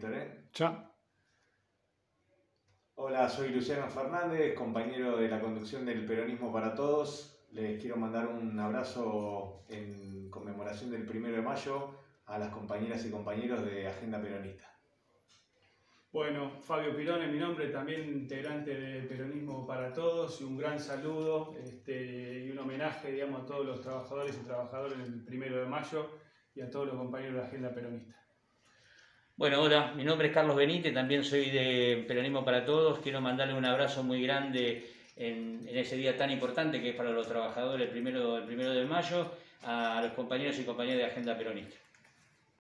Víctor. Chao. Hola, soy Luciano Fernández, compañero de la conducción del Peronismo para Todos. Les quiero mandar un abrazo en conmemoración del 1 de mayo a las compañeras y compañeros de Agenda Peronista. Bueno, Fabio Pirón es mi nombre, también integrante de Peronismo para Todos, y un gran saludo y un homenaje, digamos, a todos los trabajadores y trabajadoras del 1 de mayo y a todos los compañeros de Agenda Peronista. Bueno, hola, mi nombre es Carlos Benítez, también soy de Peronismo para Todos. Quiero mandarle un abrazo muy grande en ese día tan importante que es para los trabajadores el primero de mayo, a los compañeros y compañeras de Agenda Peronista.